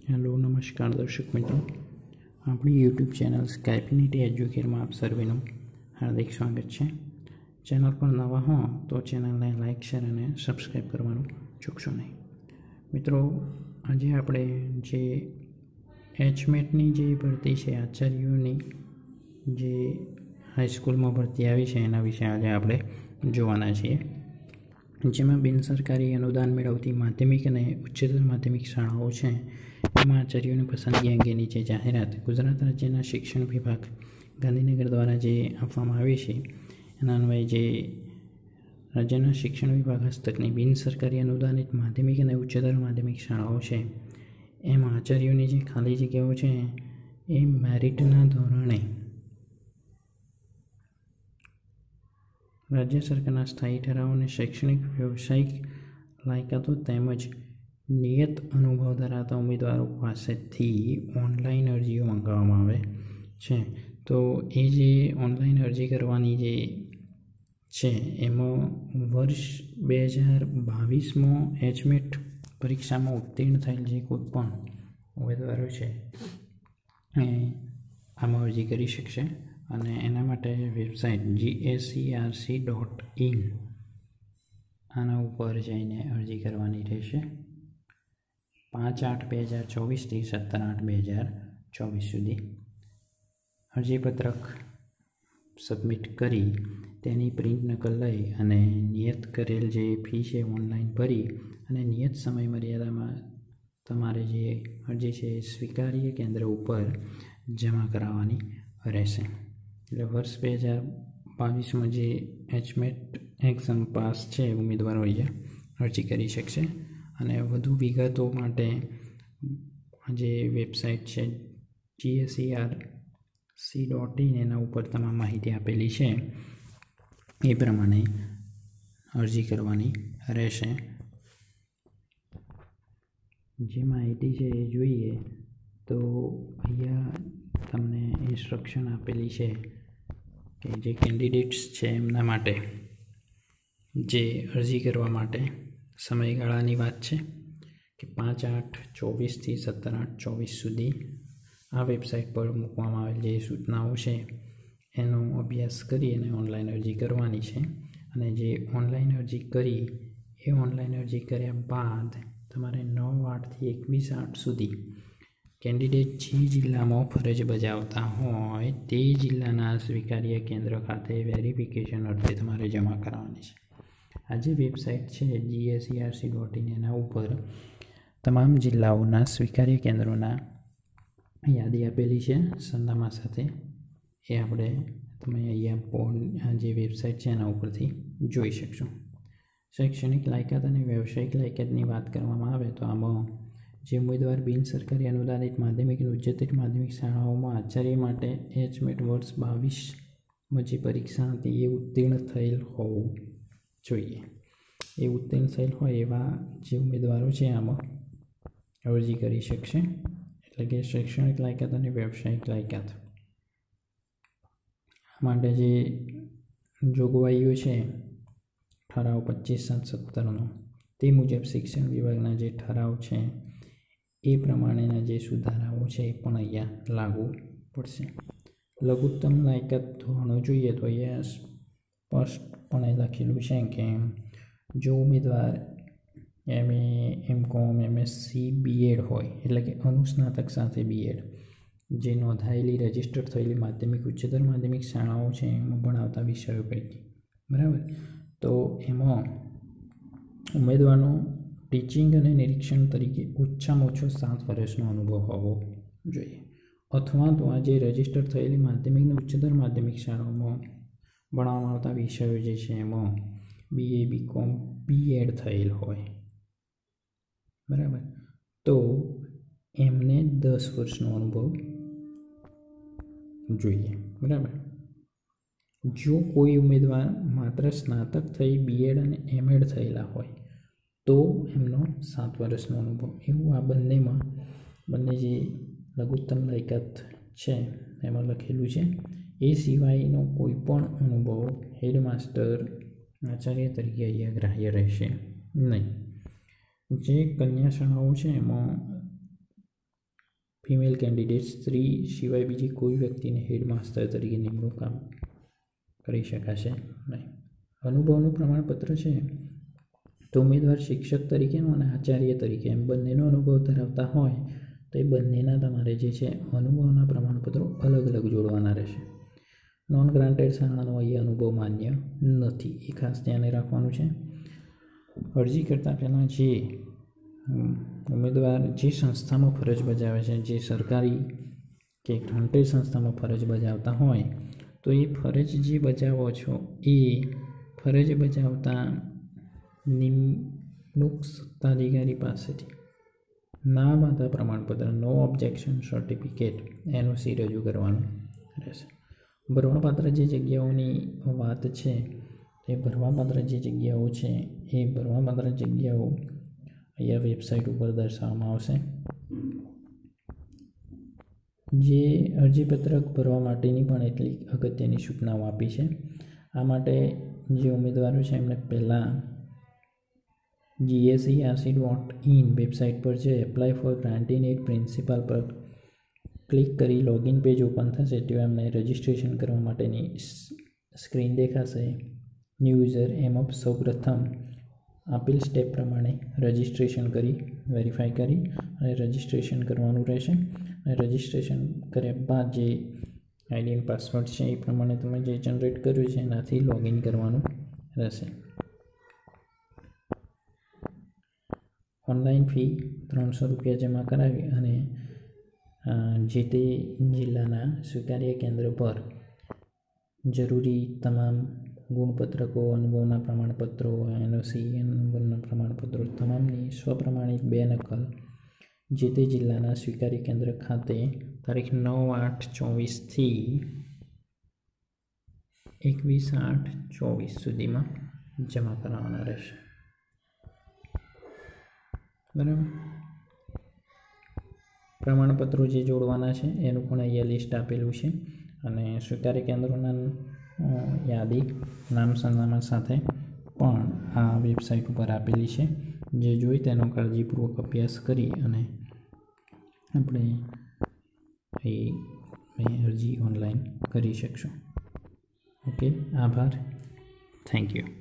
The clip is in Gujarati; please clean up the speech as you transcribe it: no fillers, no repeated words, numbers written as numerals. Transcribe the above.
હેલો નમસ્કાર દર્શક મિત્રો, આપણી યુટ્યુબ ચેનલ સ્કાયપિનિટી એજ્યુકેરમાં આપ સર્વેનું હાર્દિક સ્વાગત છે. ચેનલ પર નવા હો તો ચેનલને લાઇક શેર અને સબસ્ક્રાઈબ કરવાનું ચૂકશો નહીં. મિત્રો, આજે આપણે જે એચમેટની જે ભરતી છે, આચાર્યોની જે હાઈસ્કૂલમાં ભરતી આવી છે એના વિશે આજે આપણે જોવાના છીએ. જેમાં બિનસરકારી અનુદાન મેળવતી માધ્યમિક અને ઉચ્ચતર માધ્યમિક શાળાઓ છે એમાં આચાર્યોની પસંદગી અંગેની જે જાહેરાત ગુજરાત રાજ્યના શિક્ષણ વિભાગ ગાંધીનગર દ્વારા જે આપવામાં આવી છે એના અન્વયે જે રાજ્યના શિક્ષણ વિભાગ હસ્તકની બિનસરકારી અનુદાનિત માધ્યમિક અને ઉચ્ચતર માધ્યમિક શાળાઓ છે એમાં આચાર્યોની જે ખાલી જગ્યાઓ છે એ મેરિટના ધોરણે રાજ્ય સરકારના સ્થાયી ઠરાવ અને શૈક્ષણિક વ્યવસાયિક લાયકાતો તેમજ નિયત અનુભવ ધરાવતા ઉમેદવારો પાસેથી ઓનલાઈન અરજીઓ મંગાવવામાં આવે છે. તો એ જે ઓનલાઈન અરજી કરવાની જે છે એમાં વર્ષ 2022માં એચમેટ પરીક્ષામાં ઉત્તીર્ણ થયેલ જે કોઈ પણ ઉમેદવારો છે એ આમાં અરજી કરી શકશે. અને એના માટે વેબસાઇટ GSERC.in આના ઉપર જઈને અરજી કરવાની રહેશે. 5/8/2024 થી 17/8/2024 સુધી અરજીપત્રક સબમિટ કરી તેની પ્રિન્ટ નકલ લઈ અને નિયત કરેલ જે ફી છે ઓનલાઈન ભરી અને નિયત સમય મર્યાદામાં તમારે જે અરજી છે એ સ્વીકાર્ય કેન્દ્ર ઉપર જમા કરાવવાની રહેશે. એટલે વર્ષ 2022માં જે એચમેટ એક્ઝામ પાસ છે ઉમેદવારો અહીંયા અરજી કરી શકશે. અને વધુ વિગતો માટે જે વેબસાઇટ છે GSERC.in એના ઉપર તમામ માહિતી આપેલી છે એ પ્રમાણે અરજી કરવાની રહેશે. જે માહિતી છે એ જોઈએ તો અહીંયા તમને ઇન્સ્ટ્રક્શન આપેલી છે કે જે કેન્ડિડેટ્સ છે એમના માટે જે અરજી કરવા માટે સમયગાળાની વાત છે કે 5/8/24 થી 17/8/24 સુધી આ વેબસાઇટ પર મૂકવામાં આવેલ જે સૂચનાઓ છે એનો અભ્યાસ કરી અને ઓનલાઈન અરજી કરવાની છે. અને જે ઓનલાઈન અરજી કરી એ ઓનલાઈન અરજી કર્યા બાદ તમારે 9/8 થી 21/8 સુધી કેન્ડિડેટ જે જિલ્લામાં ફરજ બજાવતા હોય તે જિલ્લાના સ્વીકાર્ય કેન્દ્ર ખાતે વેરિફિકેશન અર્થે તમારે જમા કરાવવાની છે. આ જે વેબસાઇટ છે GSERC.in એના ઉપર તમામ જિલ્લાઓના સ્વીકાર્ય કેન્દ્રોના યાદી આપેલી છે સરનામા સાથે. એ તમે અહીંયા જે વેબસાઇટ છે એના ઉપરથી જોઈ શકશો. શૈક્ષણિક લાયકાત અને વ્યવસાયિક લાયકાતની વાત કરવામાં આવે તો આમાં જે ઉમેદવાર બિનસરકારી અનુદાનિત માધ્યમિક અને ઉચ્ચતર માધ્યમિક શાળાઓમાં આચાર્ય માટે એચમેટ વર્ષ 22માં જે પરીક્ષા હતી એ ઉત્તીર્ણ થયેલ હોવું જોઈએ. એ ઉત્તીર્ણ થયેલ હોય એવા જે ઉમેદવારો છે આમાં અરજી કરી શકશે. એટલે કે શૈક્ષણિક લાયકાત અને વ્યવસાયિક લાયકાત માટે જે જોગવાઈઓ છે ઠરાવ 25/7/17નો તે મુજબ શિક્ષણ વિભાગના જે ઠરાવ છે એ પ્રમાણેના જે સુધારાઓ છે એ પણ અહીંયા લાગુ પડશે. લઘુત્તમ લાયકાત ધોરણો જોઈએ તો અહીંયા સ્પષ્ટપણે લખેલું છે કે જો ઉમેદવાર MA, MCOM, MSc, BEd હોય એટલે કે અનુસ્નાતક સાથે BEd જે નોંધાયેલી રજિસ્ટર થયેલી માધ્યમિક ઉચ્ચતર માધ્યમિક શાળાઓ છે એમાં ભણાવતા વિષયો પૈકી બરાબર, તો એમાં ઉમેદવારનો ટીચિંગ અને નિરીક્ષણ તરીકે ઓછામાં ઓછો 7 વર્ષનો અનુભવ હોવો જોઈએ. અથવા તો આ જે રજિસ્ટર થયેલી માધ્યમિક અને ઉચ્ચતર માધ્યમિક શાળાઓમાં ભણાવવામાં આવતા વિષયો જે છે એમાં BA, BCom, BEd થયેલ હોય બરાબર, તો એમને 10 વર્ષનો અનુભવ જોઈએ બરાબર. જો કોઈ ઉમેદવાર માત્ર સ્નાતક થઈ BEd અને MEd થયેલા હોય તો એમનો 7 વર્ષનો અનુભવ. એવું આ બંને જે લઘુત્તમ લાયકાત છે એમાં લખેલું છે. એ સિવાયનો કોઈ પણ અનુભવ હેડમાસ્ટર આચાર્ય તરીકે અહીંયા ગ્રાહ્ય રહેશે નહીં. જે કન્યા શાળાઓ છે એમાં ફિમેલ કેન્ડિડેટ સ્ત્રી સિવાય બીજી કોઈ વ્યક્તિને હેડમાસ્ટર તરીકે નિમણૂક કામ કરી શકાશે નહીં. અનુભવનું પ્રમાણપત્ર છે તો ઉમેદવાર શિક્ષક તરીકેનો અને આચાર્ય તરીકે એમ બંનેનો અનુભવ ધરાવતા હોય તો એ બંનેના તમારે જે છે અનુભવના પ્રમાણપત્રો અલગ અલગ જોડવાના રહેશે. નોન ગ્રાન્ટેડ શાળાનો અહીંયા અનુભવ માન્ય નથી, એ ખાસ ધ્યાને રાખવાનું છે. અરજી કરતાં પહેલાં જે ઉમેદવાર જે સંસ્થામાં ફરજ બજાવે છે, જે સરકારી કે ગ્રાન્ટેડ સંસ્થામાં ફરજ બજાવતા હોય તો એ ફરજ જે બજાવો છો એ ફરજ બજાવતા નિમણૂક સત્તાધિકારી પાસેથી નામ આધાર પ્રમાણપત્ર નો ઓબ્જેક્શન સર્ટિફિકેટ NOC રજૂ કરવાનું રહેશે. ભરવાપાત્ર જે જગ્યાઓની વાત છે એ ભરવાપાત્ર જે જગ્યાઓ છે એ ભરવાપાત્ર જગ્યાઓ અહીંયા વેબસાઇટ ઉપર દર્શાવવામાં આવશે. જે અરજીપત્રક ભરવા માટેની પણ એટલી અગત્યની સૂચનાઓ આપી છે. આ માટે જે ઉમેદવારો છે એમને પહેલાં GSERC.in વેબસાઇટ પર છે apply for grant in aid principal પર ક્લિક કરી લોગિન પેજ ઓપન થશે. તેઓ એમને રજિસ્ટ્રેશન કરવા માટેની સ્ક્રીન દેખાશે. ન્યૂ યુઝર એમાં સૌપ્રથમ આપેલ સ્ટેપ પ્રમાણે રજિસ્ટ્રેશન કરી વેરીફાઈ કરી અને રજિસ્ટ્રેશન કરવાનું રહેશે. અને રજિસ્ટ્રેશન કર્યા બાદ જે આઈડી અને પાસવર્ડ છે એ પ્રમાણે તમે જે જનરેટ કર્યું છે એનાથી લોગિન કરવાનું રહેશે. ઓનલાઈન ફી 300 રૂપિયા જમા કરાવી અને જે તે જિલ્લાના સ્વીકાર્ય કેન્દ્ર પર જરૂરી તમામ ગુણપત્રકો, અનુભવના પ્રમાણપત્રો, NOC અનુભવના પ્રમાણપત્રો તમામની સ્વપ્રમાણિત 2 નકલ જે તે જિલ્લાના સ્વીકાર્ય કેન્દ્ર ખાતે તારીખ 9/8/24થી 21/8/24 સુધીમાં જમા કરાવવાના રહેશે. બરાબર. પ્રમાણપત્રો જે જોડવાના છે એનું પણ અહીંયા લિસ્ટ આપેલું છે અને સ્વીકાર્ય કેન્દ્રોના યાદી નામ સરનામા સાથે પણ આ વેબસાઇટ ઉપર આપેલી છે. જે જોઈ તેનો કાળજીપૂર્વક અભ્યાસ કરી અને આપણે એ અરજી ઓનલાઈન કરી શકશો. ઓકે, આભાર. Thank you.